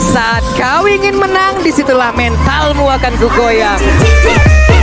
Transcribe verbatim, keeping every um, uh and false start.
Di saat kau ingin menang, disitulah mentalmu akan kugoyang.